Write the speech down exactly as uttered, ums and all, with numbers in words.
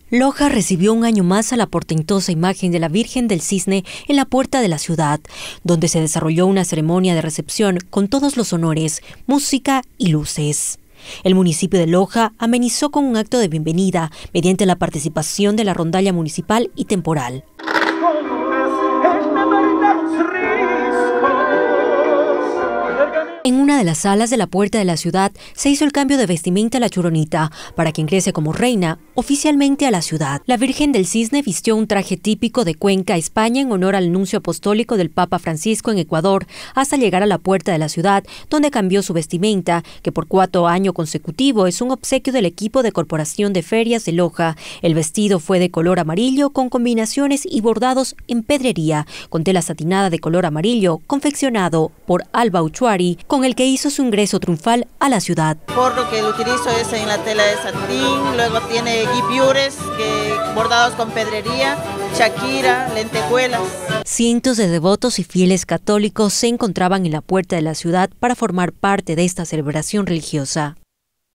Loja recibió un año más a la portentosa imagen de la Virgen del Cisne en la puerta de la ciudad, donde se desarrolló una ceremonia de recepción con todos los honores, música y luces. El municipio de Loja amenizó con un acto de bienvenida mediante la participación de la rondalla municipal y temporal. En una de las salas de la puerta de la ciudad se hizo el cambio de vestimenta a la Churonita para que ingrese como reina oficialmente a la ciudad. La Virgen del Cisne vistió un traje típico de Cuenca, España, en honor al nuncio apostólico del Papa Francisco en Ecuador, hasta llegar a la puerta de la ciudad, donde cambió su vestimenta, que por cuarto año consecutivo es un obsequio del equipo de Corporación de Ferias de Loja. El vestido fue de color amarillo con combinaciones y bordados en pedrería, con tela satinada de color amarillo, confeccionado por Alba Uchuari, con el que hizo su ingreso triunfal a la ciudad. El forro que utilizo es en la tela de satín, luego tiene guipures que bordados con pedrería, shakira, lentejuelas. Cientos de devotos y fieles católicos se encontraban en la puerta de la ciudad para formar parte de esta celebración religiosa.